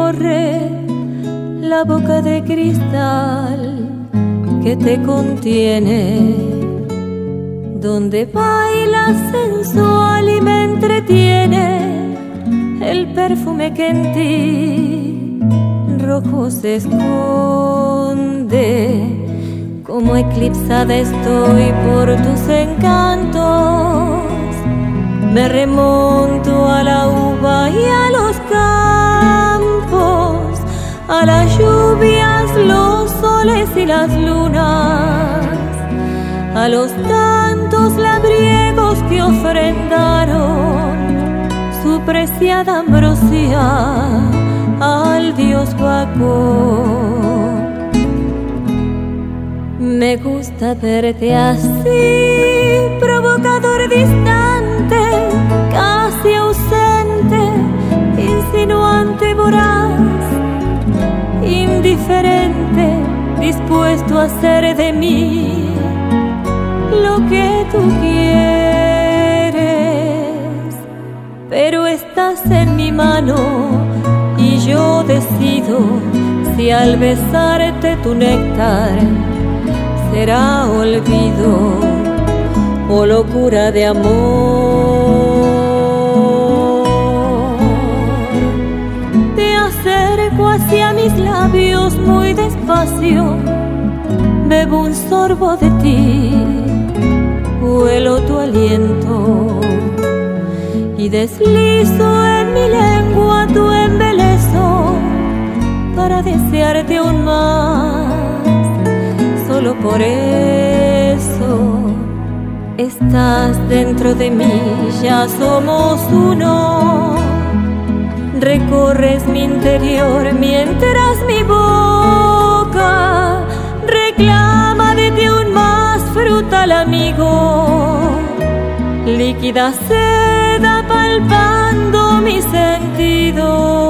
recorre la boca de cristal que te contiene, donde baila sensual y me entretiene el perfume que en ti rojo se esconde. Como eclipsada estoy por tus encantos, me remonto a la uva y a los campos, a las lluvias, los soles y las lunas, a los tantos labriegos que ofrendaron su preciada ambrosía al dios Baco. Me gusta verte así, provocador, distante, casi ausente, insinuante, voraz, indiferente, dispuesto a hacer de mí lo que tú quieres. Pero estás en mi mano y yo decido si al besarte tu néctar será olvido o locura de amor. Te acerco hacia mis labios muy despacio, bebo un sorbo de ti, huelo tu aliento y deslizo en mi lengua tu embeleso para desearte aún más. Solo por eso estás dentro de mí, ya somos uno. Recorres mi interior mientras mi boca reclama de ti un más frutal amigo. Líquida seda palpando mis sentidos.